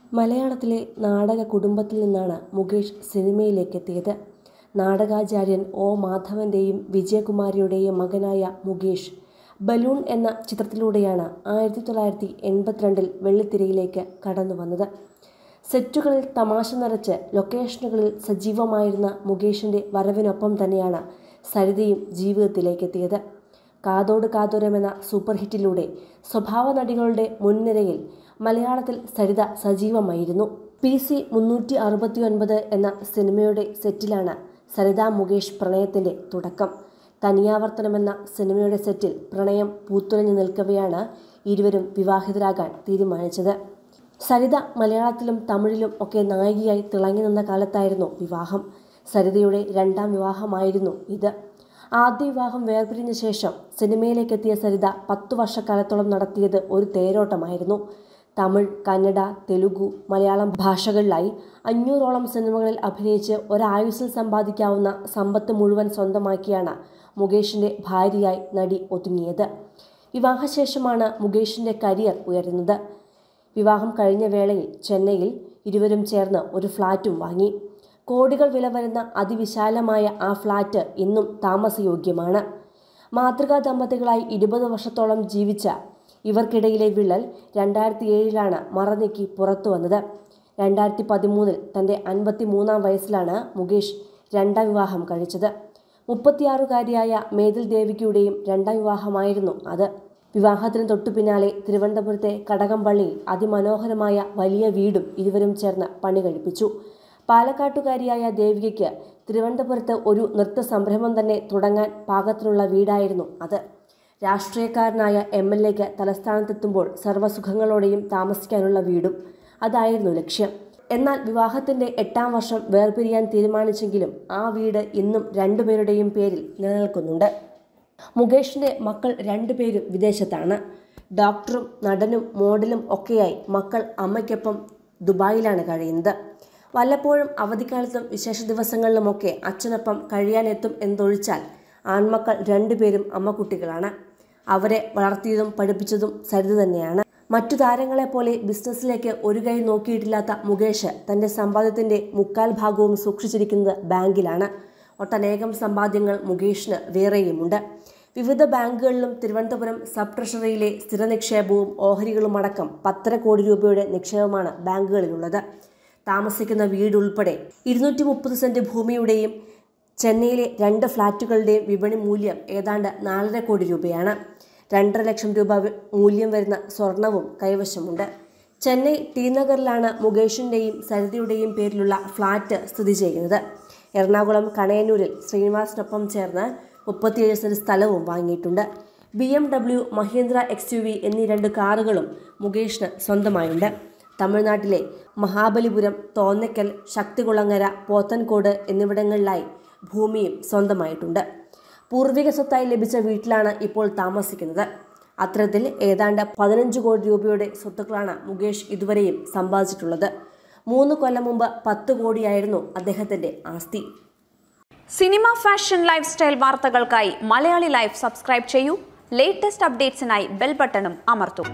മലയാളത്തിലെ നാടക കുടുംബത്തിൽ നിന്നാണ് മുകേഷ് സിനിമയിലേക്ക് എത്തിയത്. നാടകാചാര്യൻ ഒ. മാധവൻ്റെയും വിജയകുമാരിയുടെയും മകനായ മുകേഷ് ബലൂൺ എന്ന ചിത്രത്തിലൂടെയാണ് 1982 വെള്ളിത്തിരയിലേക്ക് കടന്നുവന്നത്. സെറ്റുകളിൽ തമാശ നിറച്ച് ലൊക്കേഷനുകളിൽ സജീവമായിരുന്ന മുകേഷിൻ്റെ വരവിനൊപ്പം തന്നെയാണ് സരിതയും ജീവിതത്തിലേക്കെത്തിയത്. കാതോട് കാതോരം എന്ന സൂപ്പർ ഹിറ്റിലൂടെ സ്വഭാവ നടികളുടെ മുൻനിരയിൽ മലയാളത്തിൽ സരിത സജീവമായിരുന്നു. PC 369 എന്ന സിനിമയുടെ സെറ്റിലാണ് സരിത മുകേഷ് പ്രണയത്തിൻ്റെ തുടക്കം. തനിയാവർത്തനം എന്ന സിനിമയുടെ സെറ്റിൽ പ്രണയം പൂത്തുലഞ്ഞു നിൽക്കവെയാണ് ഇരുവരും വിവാഹിതരാകാൻ തീരുമാനിച്ചത്. സരിത മലയാളത്തിലും തമിഴിലും ഒക്കെ നായികയായി തിളങ്ങി നിന്ന കാലത്തായിരുന്നു വിവാഹം. സരിതയുടെ രണ്ടാം വിവാഹമായിരുന്നു ഇത്. ആദ്യ വിവാഹം വേർപിരിഞ്ഞ ശേഷം സിനിമയിലേക്കെത്തിയ സരിത 10 വർഷക്കാലത്തോളം നടത്തിയത് ഒരു തേരോട്ടമായിരുന്നു. തമിഴ്, കന്നഡ, തെലുഗു, മലയാളം ഭാഷകളിലായി 500ഓളം സിനിമകളിൽ അഭിനയിച്ച് ഒരായുസ്സിൽ സമ്പാദിക്കാവുന്ന സമ്പത്ത് മുഴുവൻ സ്വന്തമാക്കിയാണ് മുകേഷിൻ്റെ ഭാര്യയായി നടി ഒതുങ്ങിയത്. വിവാഹശേഷമാണ് മുകേഷിൻ്റെ കരിയർ ഉയരുന്നത്. വിവാഹം കഴിഞ്ഞ വേളയിൽ ചെന്നൈയിൽ ഇരുവരും ചേർന്ന് ഒരു ഫ്ലാറ്റും വാങ്ങി. കോടികൾ വില വരുന്ന അതിവിശാലമായ ആ ഫ്ലാറ്റ് ഇന്നും താമസയോഗ്യമാണ്. മാതൃകാ ദമ്പതികളായി 20 വർഷത്തോളം ജീവിച്ച ഇവർക്കിടയിലെ വിള്ളൽ 2007 മറനീക്കി പുറത്തു വന്നത്. 2013 തൻ്റെ 53-ാം വയസ്സിലാണ് മുകേഷ് രണ്ടാം വിവാഹം കഴിച്ചത്. 36-കാരിയായ മേതിൽ ദേവികയുടെയും രണ്ടാം വിവാഹമായിരുന്നു അത്. വിവാഹത്തിന് തൊട്ടു പിന്നാലെ തിരുവനന്തപുരത്തെ കടകംപള്ളിയിൽ അതിമനോഹരമായ വലിയ വീടും ഇരുവരും ചേർന്ന് പണി കഴിപ്പിച്ചു. പാലക്കാട്ടുകാരിയായ ദേവികയ്ക്ക് തിരുവനന്തപുരത്ത് ഒരു നൃത്ത സംരംഭം തന്നെ തുടങ്ങാൻ പാകത്തിനുള്ള വീടായിരുന്നു അത്. രാഷ്ട്രീയക്കാരനായ MLAക്ക് തലസ്ഥാനത്തെത്തുമ്പോൾ സർവ്വസുഖങ്ങളോടെയും താമസിക്കാനുള്ള വീടും അതായിരുന്നു ലക്ഷ്യം. എന്നാൽ വിവാഹത്തിൻ്റെ 8-ാം വർഷം വേർപിരിയാൻ തീരുമാനിച്ചെങ്കിലും ആ വീട് ഇന്നും രണ്ടുപേരുടെയും പേരിൽ നിലനിൽക്കുന്നുണ്ട്. മുകേഷിൻ്റെ മക്കൾ 2 പേരും വിദേശത്താണ്. ഡോക്ടറും നടനും മോഡലും ഒക്കെയായി മക്കൾ അമ്മയ്ക്കൊപ്പം ദുബായിലാണ് കഴിയുന്നത്. വല്ലപ്പോഴും അവധിക്കാലത്തും വിശേഷ ദിവസങ്ങളിലുമൊക്കെ അച്ഛനൊപ്പം കഴിയാനെത്തും എന്നതൊഴിച്ചാൽ ആൺമക്കൾ 2 പേരും അമ്മക്കുട്ടികളാണ്. അവരെ വളർത്തിയതും പഠിപ്പിച്ചതും സരിത തന്നെയാണ്. മറ്റു താരങ്ങളെപ്പോലെ ബിസിനസ്സിലേക്ക് ഒരു കൈ നോക്കിയിട്ടില്ലാത്ത മുകേഷ് തൻ്റെ സമ്പാദ്യത്തിൻ്റെ 3/4 ഭാഗവും സൂക്ഷിച്ചിരിക്കുന്നത് ബാങ്കിലാണ്. ഒട്ടനേകം സമ്പാദ്യങ്ങൾ മുകേഷിന് വേറെയുമുണ്ട്. വിവിധ ബാങ്കുകളിലും തിരുവനന്തപുരം സബ് ട്രഷറിയിലെ സ്ഥിര നിക്ഷേപവും ഓഹരികളുമടക്കം 10.5 കോടി രൂപയുടെ നിക്ഷേപമാണ് ബാങ്കുകളിലുള്ളത്. താമസിക്കുന്ന വീടുൾപ്പെടെ 230 സെന്റ് ഭൂമിയുടെയും ചെന്നൈയിലെ 2 ഫ്ളാറ്റുകളുടെയും വിപണി മൂല്യം ഏതാണ്ട് 4.5 കോടി രൂപയാണ്. 2.5 ലക്ഷം രൂപ മൂല്യം വരുന്ന സ്വർണവും കൈവശമുണ്ട്. ചെന്നൈ ടി നഗറിലാണ് മുകേഷിൻ്റെയും സരിതയുടെയും പേരിലുള്ള ഫ്ളാറ്റ് സ്ഥിതി ചെയ്യുന്നത്. എറണാകുളം കണയന്നൂരിൽ ശ്രീനിവാസിനൊപ്പം ചേർന്ന് 37 സെന്റ് സ്ഥലവും വാങ്ങിയിട്ടുണ്ട്. BMW, മഹീന്ദ്ര XUV എന്നീ 2 കാറുകളും മുകേഷിന് സ്വന്തമായുണ്ട്. തമിഴ്നാട്ടിലെ മഹാബലിപുരം, തോന്നയ്ക്കൽ, ശക്തികുളങ്ങര, പോത്തൻകോട് എന്നിവിടങ്ങളിലായി ഭൂമിയും സ്വന്തമായിട്ടുണ്ട്. പൂർവിക സ്വത്തായി ലഭിച്ച വീട്ടിലാണ് ഇപ്പോൾ താമസിക്കുന്നത്. അത്തരത്തിൽ ഏതാണ്ട് 15 കോടി രൂപയുടെ സ്വത്തുക്കളാണ് മുകേഷ് ഇതുവരെയും സമ്പാദിച്ചിട്ടുള്ളത്. 3 കൊല്ലം മുമ്പ് 10 കോടിയായിരുന്നു അദ്ദേഹത്തിൻ്റെ ആസ്തി. സിനിമ, ഫാഷൻ, ലൈഫ് സ്റ്റൈൽ വാർത്തകൾക്കായി മലയാളി ലൈഫ് സബ്സ്ക്രൈബ് ചെയ്യൂ. ലേറ്റസ്റ്റ് അപ്ഡേറ്റ്സിനായി ബെൽ ബട്ടണും അമർത്തൂ.